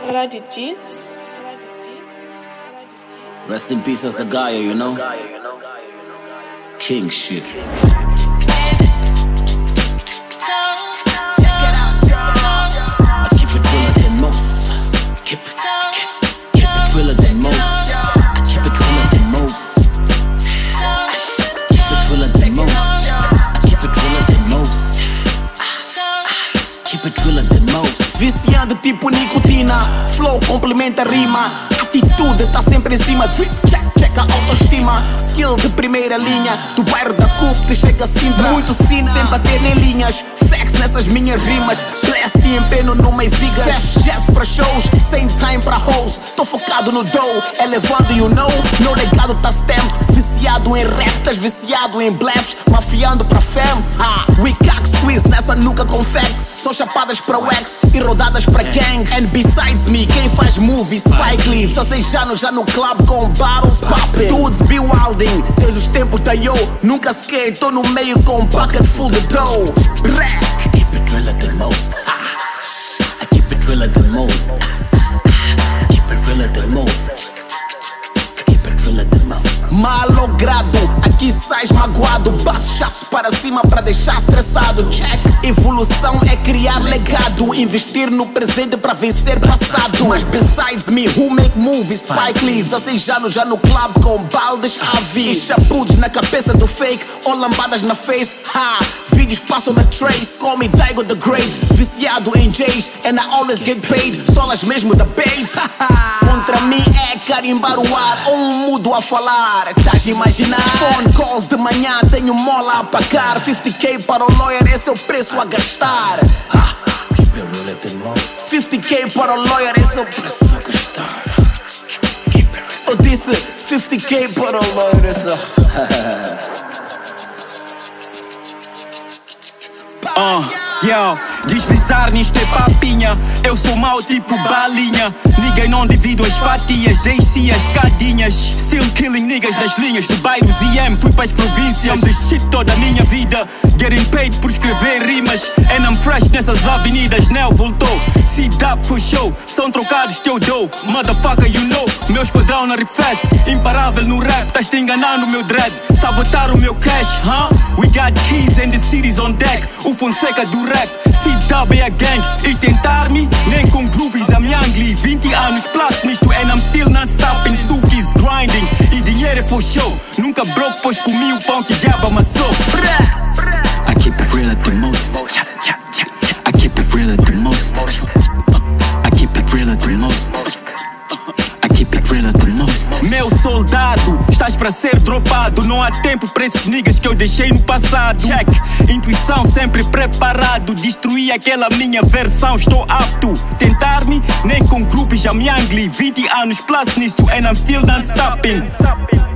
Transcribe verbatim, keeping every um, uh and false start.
Radijits. Rest in peace, Asagaya, you know? King shit. I keep it realer than most. Keep it, keep, keep it realer than most. I keep it realer than most. Keep it realer than most. I keep it realer than most. Keep it realer than most. Viciando tipo nicotina, flow complementa a rima. Atitude tá sempre em cima, drip check, check a autoestima. Skill de primeira linha, do bairro da C U P te chega a Sintra. Muito sina, sem bater nem linhas. Facts nessas minhas rimas, blast e empenho numa zigas. Fast jazz pra shows, sem time pra hoes. Tô focado no dough, elevando you know. Meu legado tá stamped, viciado em rap, tás viciado em blefs. Mafiando pra fam, ah, we cock squeeze nessa nuca com facts. São chapadas pra wax e rodadas pra gang. And besides me, quem faz movies, Spike Lee. Só seis anos já no club com bottles poppin'. Dudes be wilding, desde os tempos da yo. Nunca scared, tô no meio com um bucket full de dough. Rack. I keep it realer than most. I keep it realer than most. I keep it realer than most. I keep it realer than most. Malogrado, aqui sais magoado. Baixo chato para cima para deixar estressado. Check. Evolução é criar legado. Investir no presente para vencer passado. Mas besides me, who make movies? Spike Lee, dezesseis anos já no club com baldes A V. E chapudos na cabeça do fake, ou lambadas na face. Ha! Vídeos passam na trace. Call me Daigo the Great. Viciado em J's, and I always get paid. Solas mesmo da Bay. Contra mim é carimbar o ar, ou um mudo a falar. Tás a imaginar? Phone calls de manhã, tenho mola a pagar. cinquenta k para o lawyer, esse é o preço a gastar. Ha. Keep it realer than most. cinquenta k para o lawyer, esse é o preço a gastar. Eu disse cinquenta k para o lawyer, esse é Uh, yo, deslizar nisto é papinha. Eu sou mau tipo balinha. Ninguém não divido as fatias, deixe as cadinhas. Still killing niggas das linhas do bairro Z M. Fui para as províncias, I'm the shit toda a minha vida. Getting paid por escrever rimas. And I'm fresh nessas avenidas. Neo voltou, sit up for show. São trocados que eu dou, motherfucker you know. Meu esquadrão não arrefece, imparável no rap. Estás te enganando meu dread, sabotar o meu cash, huh? We got keys and the cities on deck. O Fonseca do rap, sit up é a gang. E tentar-me, nem com groupies I'm youngly. vinte anos plus nisto and I'm still not stopping. Suki's grinding, e dinheiro é for show. Nunca broke, pois comi o pão que diabo amassou. I keep it realer than most. I keep it realer than most. I keep it realer than most. I keep it realer than most. Meu soldado, estás para ser dropado. Não há tempo para esses niggas que eu deixei no passado. Check, intuição sempre preparado. Destruí aquela minha versão, estou apto. Tentar-me, nem com grupos I'm youngly. vinte anos plus nisto and I'm still not stopping.